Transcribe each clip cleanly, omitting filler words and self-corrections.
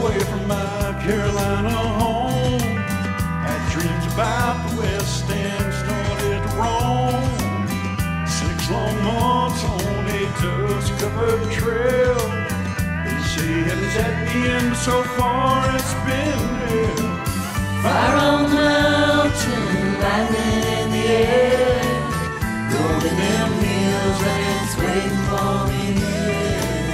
away from my Carolina home. Had dreams about the West and started to roam. 6 long months on a dust-covered trail. They say heaven's at the end, but so far it's been hell. Fire on the mountain, lightning in the air, gold in them hills and it's waiting for me here.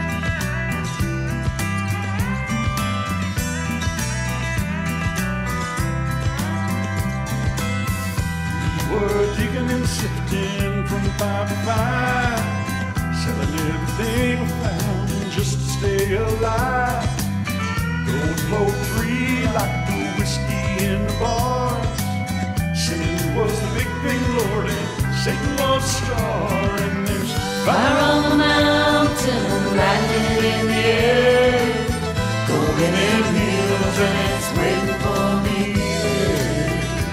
We were digging and sifting from 5 to 5, selling everything we found just to stay alive. Gold flowed free like the whiskey in the bars. Sin was the big thing, Lord, and Satan was the star. And there's fire on the mountain, lightning in the air, gold in them hills and it's waiting for me there.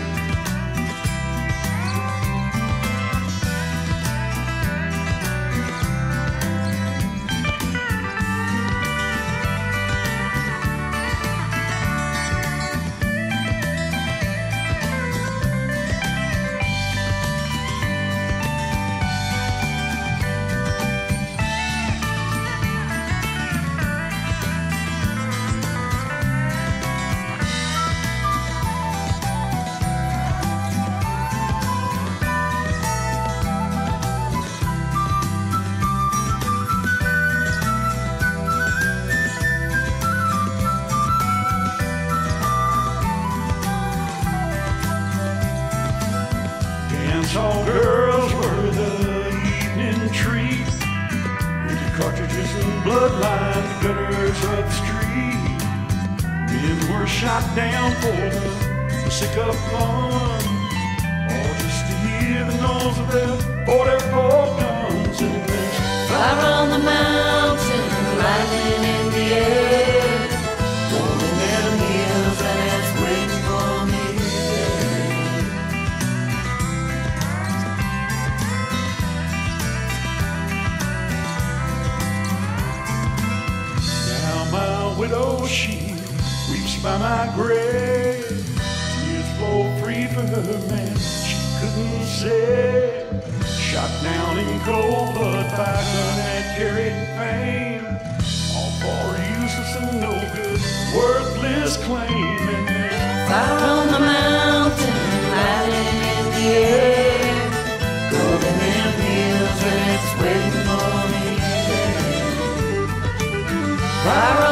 All girls were the evening treat, empty cartridges and bloodline gutters of the street. Men were shot down for the sick of fun, all just to hear the noise of their 44 guns. And there's fire on the mountain, lightning in the air, gold in them hills and it's waiting for me. Widow, she weeps by my grave. Tears flow free for her man she couldn't save. Shot down in cold blood by a gun that carried fame. All for useless and no good, worthless claim. And there's fire on the mountain, lightning in the air, gold in them hills and it's waiting for me there. Fire